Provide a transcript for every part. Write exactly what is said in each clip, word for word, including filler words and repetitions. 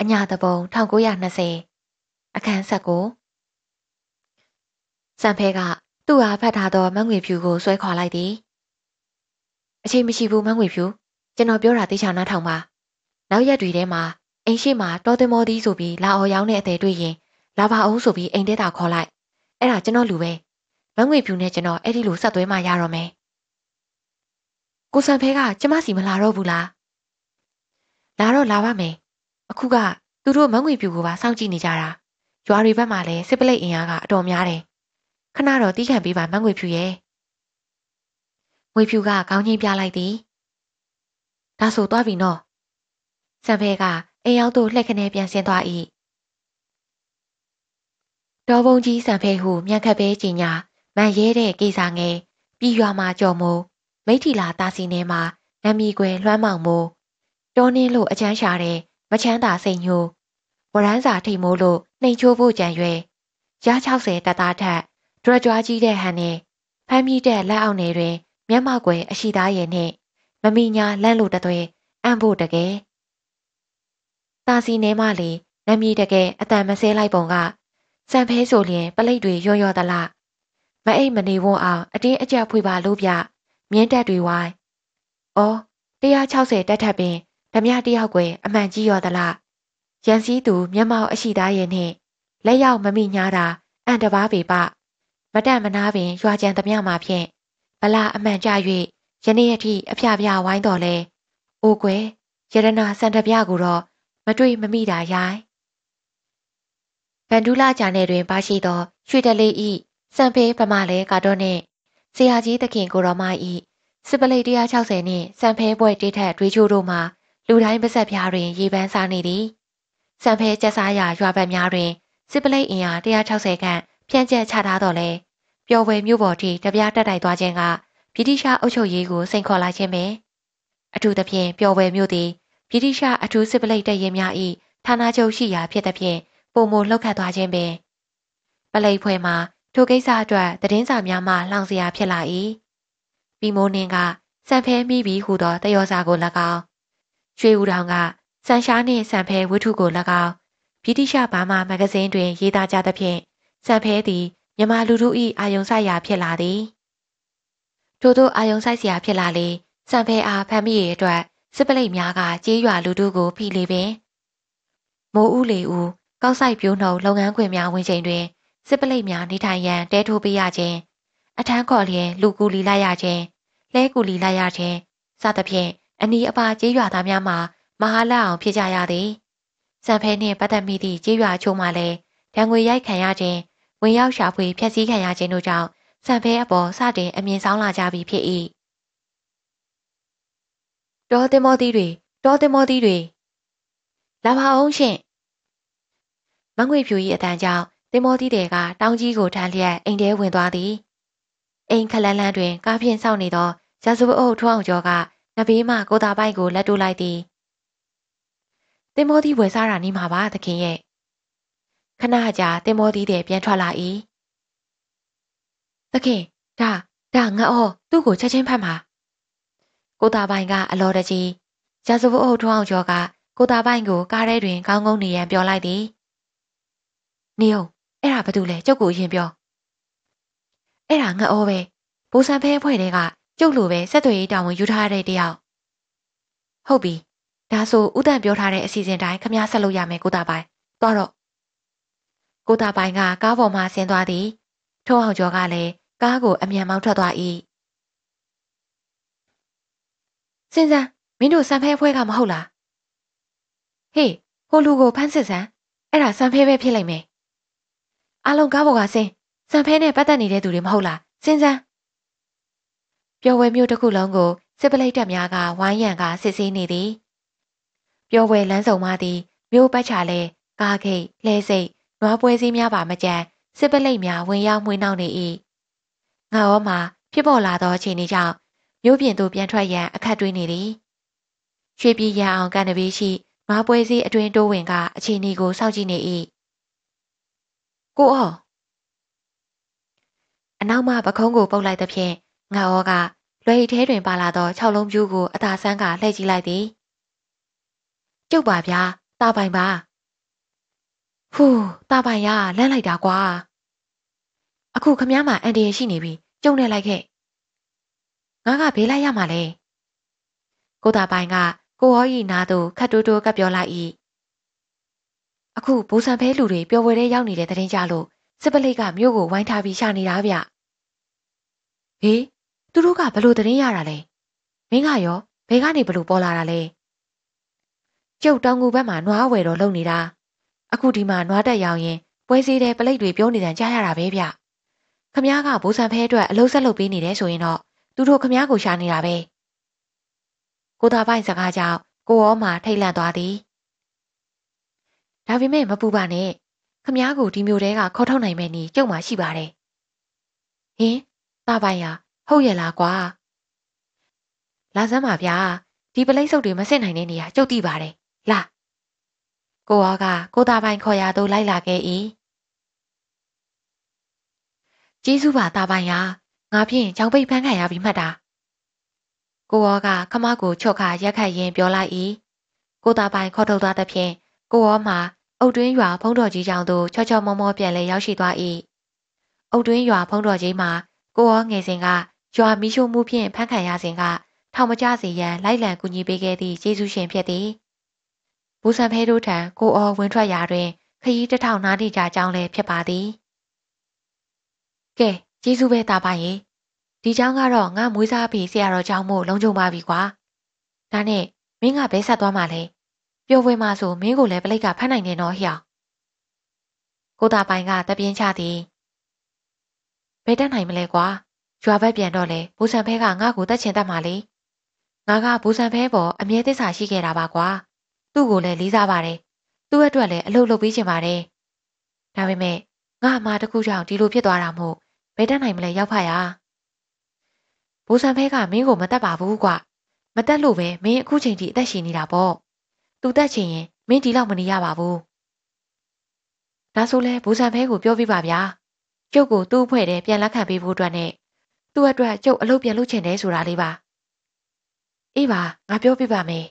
အညာတပုံ၁၉၂၀အခန်း၁၉စံဖဲကသူ့အားဖတ်ထားသောမငွေဖြူကိုဆွဲခေါ်လိုက်သည်အချိန်မရှိဘူးမငွေဖြူကျွန်တော်ပြောတာသိချာနားထောင်ပါနောက်ရက်တွေထဲမှာအိမ်ရှိမှာတော်တင်မော်သည်ဆိုပြီးလာအော်ရောင်းတဲ့အသေးတွေ့ရင်လာပါအောင်ဆိုပြီးအိမ်ထဲသာခေါ်လိုက်အဲ့ဒါကျွန်တော်လူပဲမငွေဖြူနဲ့ကျွန်တော်အဲ့ဒီလိုဆက်သွဲမှရတော့မယ်ကိုစံဖဲကကျမစီမလာတော့ဘူးလားလာတော့လာပါမယ်အခုကသူတို့မငွေဖြူကိုပါစောင့်ကြည့်နေကြတာရွာတွေဘက်မှာလည်းစစ်ပလိတ်အင်အားကအတော်များတယ်ခဏတော့တီးခံပေးပါမငွေဖြူရဲ့ငွေဖြူကခေါင်းချင်းပြလိုက်သည်ဒါဆိုသွားပြီနော်စံဖဲကအိမ်ရောက်သို့လှက်ခနဲပြန်ဆင်းသွား၏ဒေါ်ဘုံကြီးစံဖဲဟုမြန်ခတ်ပဲကြီးညာမန်ရဲတဲ့ကိစ္စငယ်ပြည်ရွာမှာကြော်မိုးမိထီလာတာစီနေမှာနမီကွယ်လွှမ်းမောင်မိုးတောနှင်းလို့အချမ်းရှာတဲ့မချမ်းသာစိတ်ညိုဝရမ်းစာထိတ်မိုးလို့နှိမ်ချိုးဖို့ကြံရွယ်ရ၆၀တက်သားထက်ဒရကြွားကြီးတဲ့ဟန်နဲ့ဖမ်းမိတဲ့လက်အောက်နယ်တွင်မျက်မှောက်ကွယ်အရှိသားရဲ့နှင့်မမီညာလန့်လို့တသွဲအံ့ဖို့တကယ်တာစီနေမှလေနမီတကယ်အတန်မဆဲလိုက်ပုံကစံဖဲဆိုလျင်ပလိတ်တွေရော့ရော့သလားမအိတ်မနေဝန်းအောင်အတင်းအကျပ်ဖွေပါလို့ပြမြင်းတက်တွေဝိုင်းအော်၁၆၀တက်ထပ်ပင်ဓမြတယောက်ကွယ်အမှန်ကြီးရောသလားရန်စည်းသူမျက်မှောက်အရှိသားရဲ့နှင့်လက်ရောက်မမိညားတာအန်တပါးပေပမတန့်မနာပင်ရွာကြံသမျှမှာဖြင့်ဗလာအမှန်ကြ၍ယနေ့အထိအဖျပြဝိုင်းတော်လဲအိုကွယ်ရတနာစံတပြကိုတော့မတွေ့မမိတာရိုင်းဗန်ဒူလာဂျာနယ်တွင်ပါရှိသောရွှေတလေးဤစံဖေးပမာလဲကတော့နှင့်ဆရာကြီးသခင်ကိုတော်မဤစစ်ပလိတ်၁၆၀နှင့်စံဖဲပွဲတေးထက်တွေးချိုးတို့မှာလူတိုင်းပါဆက်ပြားတွင်ရေပန်းစားနေသည်စံဖဲကျက်စားရာရွာဘက်များတွင်စစ်ပလိတ်အင်အား၁၆၀ခန့်ဖြန့်ကျက်ချထားတော်လဲပျော်ဝယ်မြို့ပေါ်ထိတပြားတက်တိုက်သွားခြင်းကဗြိတိရှအုပ်ချုပ်ရေးကိုစိန်ခေါ်လိုက်ခြင်းပင်အထူးသဖြင့်ပျော်ဝယ်မြို့သည်ဗြိတိရှအထူးစစ်ပလိတ်တပ်ရင်းများ၏ဌာနချုပ်ရှိရာဖြစ်သဖြင့်ပုံမလှုပ်ခတ်သွားခြင်းပင်ပလိတ်ဖွဲ့မှာထိုကိစ္စအတွက်သတင်းစာများမှလှောင်စရာဖြစ်လာ၏ပြီးမိုးနှင်းကစံဖဲမိပြီးဟူသောတယောစာကို၎င်းရွှေဦးတောင်ကစံရှားနှင့်စံဖဲဝတ္ထုကို၎င်းဗြိတိရှဘာမာမဂ္ဂဇင်းတွင်ရေးသားကြသဖြင့်စံဖဲသည်မြန်မာလူထု၏အာယုံဆိုင်ရာဖြစ်လာသည်ထို့သောအာယုံဆိုင်စရာဖြစ်လာလေစံဖဲအားဖမ်းမိရအတွက်စစ်ပလိတ်များကကြေးရွာလူထုကိုဖိလေပင်မိုးဦးလေဦးကောက်ဆိုင်ပြိုးနှုံလုပ်ငန်းခွင်များဝင်ချိန်တွင်စစ်ပလိတ်များနေထိုင်ရန်တဲထိုးပေးရခြင်းအထမ်းခေါ်လျင်လူကူလီလိုက်ရခြင်းလဲကူလီလိုက်ရခြင်းစသဖြင့်အနီးအပါကြေးရွာသားများမှာမဟာလက်အောင်ဖြစ်ကြရသည်စံဖဲနှင့်ပတ်သက်မိသည့်ကြေးရွာချို့မှလည်းဒဏ်ငွေရိုက်ခံရခြင်းဝင်ရောက်ရှာဖွေဖျက်ဆီးခံရခြင်းတို့ကြောင့်စံဖဲအပေါ်စတင်အမြင်ဆောင်လာကြပြီဖြစ်၏တော်တင်မော်သီးတွေတော်တင်မော်သီးတွေလာပါအောင်ရှင့်မငွေဖြူ၏အတန်ကြောင့်တင်မော်သီးတွေကတောင်ကြီးကိုထမ်းလျက်အိမ်ထဲဝင်သွားသည်အိမ်ခလန်းလန်းတွင်ကားဖြင့်စောင့်နေသောရာဇဝတ်အုပ်ထွန်းအောင်ကျော်ကနဘေးမှကိုသားပိုက်ကိုလက်တိုးလိုက်သည်တင်မော်သီးဝယ်စားတာနေမှာပါသခင်ရဲ့ခဏကြာတင်မော်သီးတွေပြန်ထွက်လာ၏သခင်ဒါဒါငါအော်သူ့ကိုချက်ချင်းဖတ်မှာကိုသားပိုင်ကအလော်တကြီးရာဇဝတ်အုပ်ထွန်းအောင်ကျော်ကကိုသားပိုင်ကိုကားထဲတွင်ကောင်းကောင်းနေရန်ပြောလိုက်သည်နေအောင်အဲ့ဒါဘာတူလဲကျုပ်ကိုအရင်ပြောအဲ့ဒါငါအော်ပဲဘိုးစံဖဲအဖွဲ့တွေကကျုပ်လိုပဲဆက်သွယ်ရေးတာဝန်ယူထားတဲ့တယောက်ဟုတ်ပြီဒါဆိုဥတန့်ပြောထားတဲ့အစီအစဉ်တိုင်းခမည်းဆက်လုပ်ရမယ်ကိုသားပိုင်သွားတော့ကိုသားပိုင်ကကားပေါ်မှဆင်းသွားသည်ထုံးအောင်ကျော်ကလည်းကားကိုအမြန်မောင်းထွက်သွား၏စင်စမ်းမင်းတို့စံဖဲအဖွဲ့ကမဟုတ်လားဟေးဟိုလူကိုဖမ်းစစ်စမ်းအဲ့ဒါစံဖဲပဲဖြစ်လိမ့်မယ်အားလုံးကားပေါ်ကဆင်းစံဖဲနဲ့ပတ်သက်နေတဲ့သူတွေမဟုတ်လားစင်စမ်းပျော်ဝဲမျိုးတစ်ခုလုံးကိုစစ်ပလိတ်တပ်များကဝိုင်းရံကစစ်ဆေးနေသည်ပျော်ဝဲလမ်းစုံမှသည်မြို့ပတ်ချလဲကားခိတ်လဲစိတ်နွားပွဲစည်းများပါမကြမ်းစစ်ပလိတ်များဝင်ရောက်မှွေးနှောက်နေ၏ငါရောမှာဖြစ်ပေါ်လာသောအခြေအနေကြောင့်မြို့ပြင်သို့ပြန်ထွက်ရန်အခက်တွေးနေသည်ရွှေပြည်ရန်အောင်ကန်တပီးရှိနွားပွဲစည်းအတွင်တိုးဝင်ကအခြေအနေကိုစောင့်ကြည့်နေ၏ကိုအော်အနောက်မှပခုံးကိုပုတ်လိုက်သဖြင့်ငါရောကလွယ်ထဲတွင်ပါလာသော၆လုံးပြူးကိုအသာဆန်းကလှည့်ကြည့်လိုက်သည်ကျုပ်ပါဗျာတာပိုင်ပါဟူးတာပိုင်ရလန့်လိုက်တာကွာအခုခမည်းမအန်ဒီရရှိနေပြီကျုံနေလိုက်ခဲ့ငါကဘေးလိုက်ရမှာလေကိုတာပိုင်ကကိုဟောဤနာသူခတ်တိုးတိုးကပ်ပြောလိုက်၏အခုဘူဆန်ဖဲလူတွေပျော်ဝဲတဲ့ရောက်နေတဲ့တရင်ကြလို့စစ်ပလိတ်ကမြို့ကိုဝိုင်းထားပြီးရှာနေတာဗျဟေးသူတို့ကဘလို့တရင်ရတာလဲမင်းကရောဘဲကနေဘလို့ပေါ်လာတာလဲကျုပ်တောင်ငူဘက်မှာနွားဝယ်တော့လုံနေတာအခုဒီမှာနွားတက်ရောင်ရင်ပွဲစည်းတဲ့ပလိတ်တွေပြောနေတဲ့ကြားရတာပဲဗျခမ ्या ကဘူဆန်ဖဲအတွက်အလုံးဆက်လုပ်ပေးနေတယ်ဆိုရင်တော့သူတို့ခမ ्या ကိုရှာနေတာပဲကိုသားပိုင်စကားကြောင့်ကိုရောမှထိတ်လန့်သွားသည်ဒါပေမဲ့မပူပါနဲ့ခမ ्या ကိုဒီမျိုးတဲကခေါ်ထုတ်နိုင်မယ်နီကျုပ်မှရှိပါတယ်ဟင်သားပိုင်ရဟုတ်ရဲ့လားကွာလာစမ်းပါဗျာဒီပလိတ်စုပ်တွေမစစ်နိုင်တဲ့နေရာကျုပ်သိပါတယ်လာကိုရောကကိုသားပိုင်ခေါ်ရသို့လိုက်လာခဲ့၏ကျေးဇူးပါသားပိုင်ရငါဖြင့်ကြောင်ပိတ်ဖန်းခံရပြီးမှတ်တာကိုရောကခမကိုချော့ခါရက်ခတ်ရင်းပြောလိုက်၏ကိုသားပိုင်ခေါ်ထုတ်သွားသဖြင့်ကိုရောမှအုတ်တွင်းရွာဖုံးတော်ကြီးကျောင်းသို့ချော့ချော့မောမောပြန်လဲရောက်ရှိသွား၏အုတ်တွင်းရွာဖုံးတော်ကြီးမှာကိုရောငယ်စဉ်ကရွာမီးရှို့မှုဖြင့်ဖမ်းခံရစဉ်ကထောင်မကျစေရန်လိုက်လံကူညီပေးခဲ့သည့်ကျေးဇူးရှင်ဖြစ်သည်ဘူဆန်ဖဲတို့ထံကိုအော်ဝင်ထွက်ရာတွင်ခရီးတစ်ထောင်နားနေကြကြောင်းလည်းဖြစ်ပါသည်ကဲကျေးဇူးပဲတာပါရဲ့ဒီเจ้าကတော့ငါမွေးစားပြီးဆရာတော်เจ้าမို့လုံခြုံပါပြီကွာဒါနဲ့မင်းကဘဲဆက်သွားမှလဲပျော်ပွဲမှာဆိုမင်းကိုလည်းပလိတ်ကဖမ်းနိုင်နေတော့ဟျောကိုတာပိုင်ကတပြင်းချသည်ဘယ်တက်နိုင်မလဲကွာရွာဘက်ပြန်တော့လေဘူဆန်ဖဲကငါ့ကိုတက်ချင်တတ်မှလေငါကဘူဆန်ဖဲပေါ်အမြဲသစ္စာရှိခဲ့တာပါကွာသူ့ကိုလည်းလေးစားပါတယ်သူ့အတွက်လည်းအလုပ်လုပ်ပေးချင်ပါတယ်ဒါပေမဲ့ငါအမားတစ်ခုကြောင့်ဒီလိုဖြစ်သွားတာမို့ဘယ်တက်နိုင်မလဲရောက်ဖရဘူဆန်ဖဲကမင်းကိုမတက်ပါဘူးကွမတက်လို့ပဲမင်းအခုချိန်ထိအသက်ရှင်နေတာပေါ့သူတက်ချင်ရင်မင်းဒီလောက်မနေရပါဘူးဒါဆိုလဲဘူဆန်ဖဲကိုပြောပြပါဗျာကျုပ်ကိုသူ့အဖွဲ့ထဲပြန်လက်ခံပေးဖို့အတွက်နဲ့သူ့အတွက်ကျုပ်အလုပ်ပြန်လုပ်ချင်တယ်ဆိုတာလေးပါအေးပါငါပြောပြပါမယ်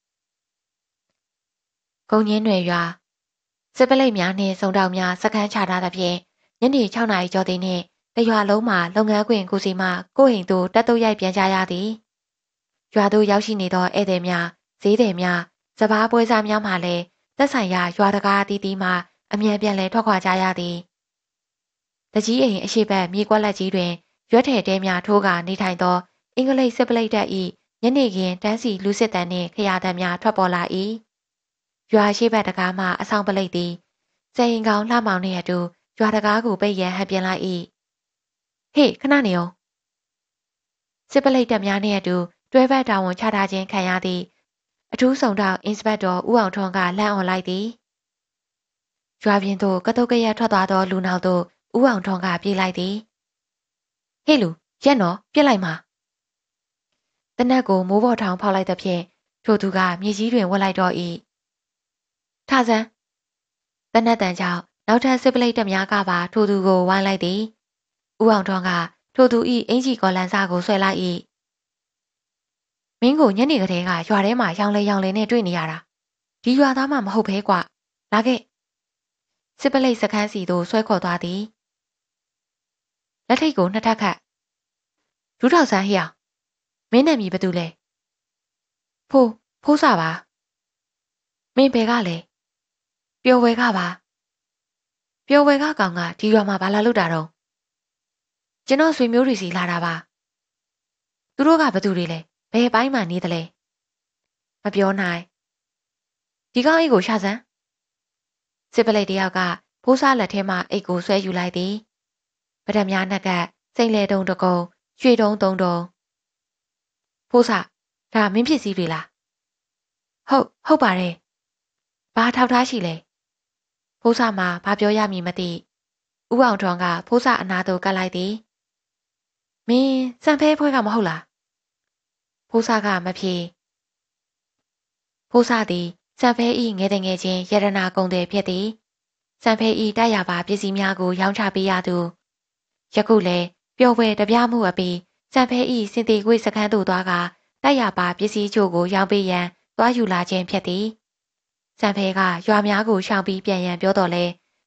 ကုန်းငင်းတွေရွာစစ်ပလိတ်များနှင့်စုံတောင်များစခန်းချထားသဖြင့်ညနေ၆နာရီကျော်သည်နှင့်တရွာလုံးမှာလုပ်ငန်းခွင်ကိုစီမှကိုယ့်အိမ်သို့တက်တုတ်ရိုက်ပြန်ကြရသည်ရွာသို့ရောက်ရှိနေသောဧည့်သည်များဈေးသည်များစပားပွဲစားများမှလည်းသက်ဆိုင်ရာရွာတကားအသီးသီးမှအမြန်ပြန်လည်ထွက်ခွာကြရသည်တကြီးအိမ်အရှိတ်မြေကွက်လက်ကြီးတွင်ရွက်ထည်တဲများထိုးကာနေထိုင်သောအင်္ဂလိပ်စစ်ပလိတ်တပ်၏ညနေခင်းတန်းစီလူစစ်တန်းနှင့်ခရာတန်းများထွက်ပေါ်လာ၏ရွာရှိဘက်တကားမှအဆောင်ပလိတ်သည်စဲရင်ကောင်လှမောင်နှင့်အတူရွာတကားကိုပိတ်ရန်ဟန်ပြင်လိုက်၏ဟေ့ခဏနေအောင်စစ်ပလိတ်တပ်များနှင့်အတူတွဲဘက်တာဝန်ချထားခြင်းခံရသည့်အထူးဆောင်တောက်အင်စပက်တော်ဦးအောင်ထွန်းကလန့်អော်လိုက်သည်ရွာပြင်သို့ကတုတ်ကရထွက်သွားသောလူနောက်သို့ဦးအောင်ထွန်းကပြေးလိုက်သည်ဟေ့လူရက်နော်ပြစ်လိုက်မှာတနက်ကိုမိုးပေါ်ထောင်ဖောက်လိုက်သဖြင့်ထိုသူကမြေကြီးတွင်ဝတ်လိုက်တော့၏ထဆန်းတနက်တန်ကြောင့်နောက်ထပ်စစ်ပလိတ်တပ်များကပါထိုသူကိုဝိုင်းလိုက်သည်ဦးအောင်ထွန်းကထိုသူ၏အင်ကြီးကော်လန်စာကိုဆွဲလိုက်၏မင်းကိုညနေကလေးကရွာထဲမှာရောင်လေရောင်လေနဲ့တွေ့နေရတာဒီရွာသားမှမဟုတ်ဘဲကွလာခဲ့စစ်ပလိတ်စခန်းစီသို့ဆွဲခေါ်သွားသည်လက်ထိတ်ကိုနှစ်ထပ်ခတ်ဒူးထောက်ဆန်းဟျောမင်းနဲ့မြည်ဘသူလဲဖိုးဖိုးစားပါမင်းဘယ်ကလဲပျော်ဝဲကပါပျော်ဝဲကကောင်ကဒီရွာမှာဘာလာလုပ်တာတော့ကျွန်တော်ဆွေမျိုးတွေစီလာတာပါသူတို့ကဘသူတွေလဲဘယ်ပိုင်းမှနေသလဲမပြောနိုင်ဒီကောင်အိတ်ကိုရှာစမ်းစစ်ပလိတ်တယောက်ကဖိုးစားလက်ထဲမှအိတ်ကိုဆွဲယူလိုက်သည်ပဒံများနှက်ကစိန်လေတုံတကုံရွှေတုံးသုံးတုံဖိုးစားဒါမင်းဖြစ်စည်းတွေလားဟုတ်ဟုတ်ပါတယ်ဘာထောက်ထားရှိလဲဖိုးစားမှာဘာပြောရမည်မသိဦးအောင်ထွန်းကဖိုးစားအနာသို့ကပ်လိုက်သည်မင်းစံဖဲဖွဲကမဟုတ်လားဖိုးစားကမဖြေဖိုးစားသည်စံဖဲဤငယ်တငယ်ချင်းရတနာကုန်တယ်ဖြစ်သည်စံဖဲဤတိုက်ရပါပစ္စည်းများကိုရောင်းချပေးရသူယခုလည်းပျော်ပွဲတပြားမှုအပြီးစံဖဲဤစင်တီကွေစခန်းသို့သွားကတိုက်ရပါပစ္စည်းချို့ကိုရောင်းပေးရန်သွားယူလာခြင်းဖြစ်သည်စံဖဲကရွာများကိုရှောင်ပြီးပြန်ရန်ပြောတော်လဲ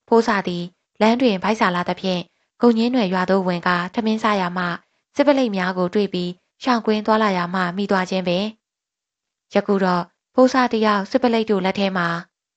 ဖိုးစာသည်လမ်းတွင်ဗိုက်စာလာသဖြင့်ဂုံညင်းတွေရွာသို့ဝင်ကာထမင်းစားရမှစစ်ပလိတ်များကိုတွေ့ပြီးရှောင်ကွင်းသွားလာရမှမိသွားခြင်းပင်ယခုတော့ဖိုးစာတယောက်စစ်ပလိတ်တို့လက်ထဲမှာ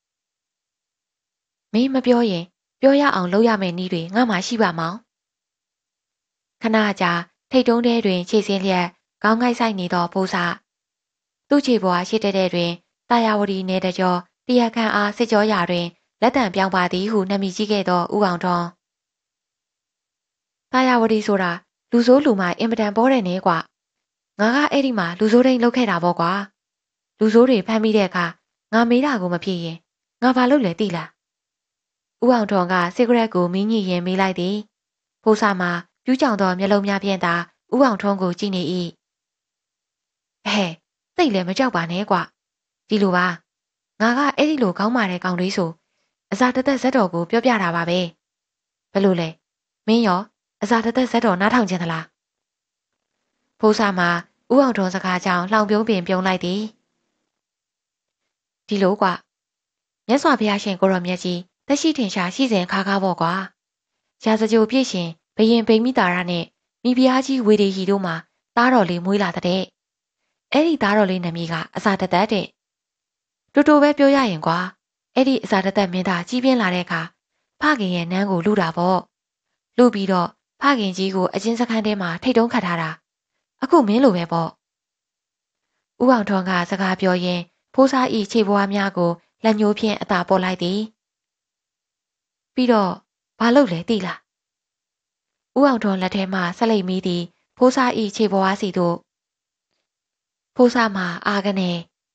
မင်းမပြောရင်ပြောရအောင်လုပ်ရမယ့်နည်းတွေငါမှရှိပါမောင်ခဏကြာထိတ်တုံးထဲတွင်ခြေစင်းလျက်ခေါင်းငိုက်ဆိုင်နေသောဖိုးစာသူ့ခြေပေါ်ရှိတဲ့တဲ့တွင်တာယာဝတီနေတကြောတရားခံအားစစ်ကြောရာတွင်လက်တံပြောင်းပါသည်ဟုနှမိကြည့်ခဲ့သောဦးအောင်ထွန်းတာယာဝတီဆိုတာလူဆိုးလူမိုက်အင်မတန်ပေါ်တယ်နေကွာငါကအဲ့ဒီမှာလူဆိုးတိုင်းလုပ်ခဲ့တာပေါ့ကွာလူဆိုးတွေဖမ်းမိတဲ့အခါငါမေးတာကိုမဖြစ်ရင်ငါဘာလုပ်လဲသိလားဦးအောင်ထွန်းကစီဂရက်ကိုမင်းညိရင်မေးလိုက်သည်ဖိုးစာမှာပြူးကြောင်သောမျက်လုံးများဖြင့်သာဦးအောင်ထွန်းကိုကြည့်နေ၏ဟဲ့သိလည်းမကြောက်ပါနဲ့ကွာဒီလိုပါငါကအဲ့ဒီလိုကောင်းမာတဲ့ကောင်လေးဆိုအစာတသက်ဇက်တော်ကိုပြောပြတာပါပဲဘယ်လိုလဲမင်းရောအစာတသက်ဇက်တော်နားထောင်ခြင်းသလားဖိုးစာမှာဦးအောင်ထွန်းစကားကြောင့်လှောင်ပြုံးပင်ပြုံးလိုက်သည်ဒီလိုကွာမြတ်စွာဘုရားရှင်ကိုရောမြတ်ကြီးသက်ရှိထင်ရှားရှိစဉ်ခါကားပေါ့ကွာရာဇကြိုပြည့်ရှင်ဘယင်ပိမိတာရနဲ့မိဖုရားကြီးဝေဒီဟီတို့မှာသားတော်လေးမွေးလာတဲ့အဲ့ဒီသားတော်လေးနာမည်ကအစာတသက်တဲ့တူတူပဲပြောရရင်ကွာအဲ့ဒီအစာတသက်မင်းသားကြီးပြင်းလာတဲ့အခါဖခင်ရဲ့နန်းကိုလူတာပေါ့လူပြီးတော့ဖခင်ကြီးကိုအချင်းစခန်းထဲမှာထိတ်တုံးခတ်ထားတာအခုမင်းလိုပဲပေါ့ဦးအောင်ထွန်းကစကားပြောရင်းဖိုးစားဤခြေပွားများကိုလက်ညှိုးဖြင့်အသာပေါ်လိုက်သည်ပြီးတော့ဘာလုပ်လဲသိလားဦးအောင်ထွန်းလက်ထဲမှဆက်လိပ်မိသည်ဖိုးစားဤခြေပွားစီတို့ဖိုးစားမှာအာကနေ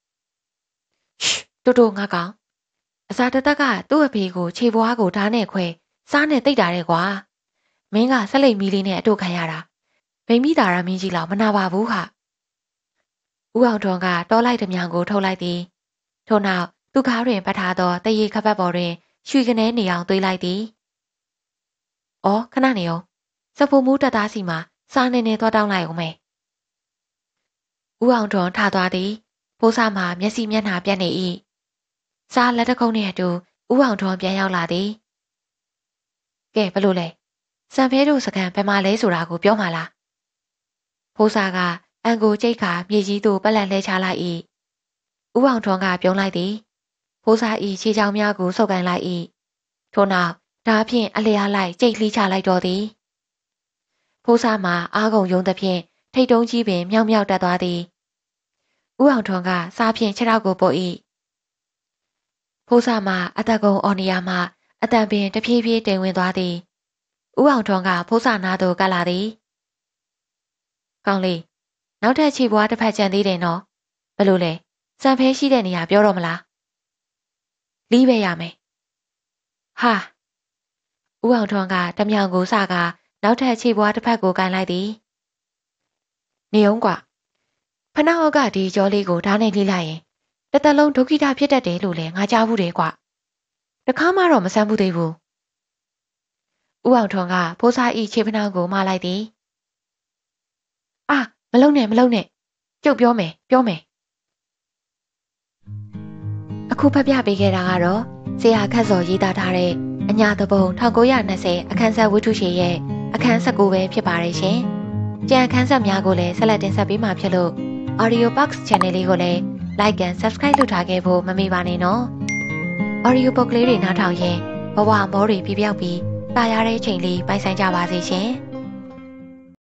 တူတူငါကောင်အစာတသက်ကသူ့အဖေကိုခြေပွားကိုဓာတ်နဲ့ခွဲစားနဲ့တိတ်တာတဲ့ကွာမင်းကဆက်လိပ်မီလေးနဲ့အတို့ခံရတာဗိမိတာရမင်းကြီးလောက်မနာပါဘူးဟာဦးအောင်ထွန်းကတောလိုက်သည်များကိုထုတ်လိုက်သည်ထို့နောက်သူကားတွင်ပတ်ထားသောတရေခပတ်ပေါ်တွင်ရွှေကနေနေအောင်သွေးလိုက်သည်။အော်ခဏနေအောင်စဖိုမူးတက်သားစီမှာစားနေနေသွားတောင်းလိုက်အောင်မေ။ဦးအောင်ထွန်းထသွားသည်ဖိုးစားမှာမျက်စိမျက်နှာပြတ်နေ၏။စားလက်တကုံးနဲ့အတူဦးအောင်ထွန်းပြန်ရောက်လာသည်။ကဲဘလို့လဲစံဖဲတို့စကန်ဘယ်မှာလဲဆိုတာကိုပြောမှလား။ဖိုးစားကအန်ကိုကြိတ်ခါမြေကြီးသို့ပလက်လဲချလိုက်၏။ဦးအောင်ထွန်းကပြုံးလိုက်သည်။ဖိုးစားဤခြေချောင်းများကိုဆုပ်ကန်လိုက်၏။ထို့နောက်ဓာဖြင့်အလျားလိုက်ကြိတ်လှီးချလိုက်တော်သည်။ဖိုးစားမှာအားကုန်ယုံသဖြင့်ထိတ်တုံးကြီးပင်မြောက်မြောက်တက်သွားသည်။ဦးအောင်ထွန်းကစားဖြင့်ခြေထောက်ကိုပုတ်၏။ဖိုးစားမှာအသက်ကုန်အော်နီယာမှအတန်ပင်တဖြည်းဖြည်းတင်ဝင်သွားသည်။ဦးအောင်ထွန်းကဖိုးစားနာသို့ကပ်လာသည်။ကောင်းလေးနောက်ထပ်ခြေပွားတစ်ဖက်ကျန်သေးတယ်နော်။ဘယ်လိုလဲစံဖဲရှိတဲ့နေရာပြောတော့မလား။လီးပဲရမယ်။ဟာဦးအောင်ထွန်းကတမြောင်ကိုစကားနောက်ထပ်ခြေပွားတစ်ဖက်ကိုကန်လိုက်သည်။နေအောင်ကွာဖနှောက်ကဒီကြောလေးကိုဓာတ်နဲ့လှိလိုက်ရင်တစ်သက်လုံးဒုက္ခိတဖြစ်တတ်တယ်လို့လည်းငါကြားဘူးတယ်ကွာ။တခါမှတော့မဆန်းဘူးသေးဘူး။ဦးအောင်ထွန်းကဖိုးစားဤခြေဖနှောက်ကိုမလိုက်သည်။အာမလုံနဲ့မလုံနဲ့ကျုပ်ပြောမယ်ပြောမယ်အခုဖတ်ပြပေးခဲ့တာကတော့ဆရာခတ်စော်ရေးသားထားတဲ့အညာတပုံ၁၉၂၀အခန်းဆက်ဝတ္ထုရှည်ရဲ့အခန်း၁၉ပဲဖြစ်ပါတယ်ရှင်။ကြံအခန်းဆက်များကိုလည်းဆက်လက်တင်ဆက်ပေးမှာဖြစ်လို့ Audio Box Channel လေးကိုလည်း Like and Subscribe လုပ်ထားခဲ့ဖို့မမေ့ပါနဲ့နော်။ Audio Box လေးတွေနားထောင်ရင်ဘဝမောတွေပြပြောက်ပြီးတာယာတဲ့ချိန်လေးပိုင်ဆိုင်ကြပါစေရှင်။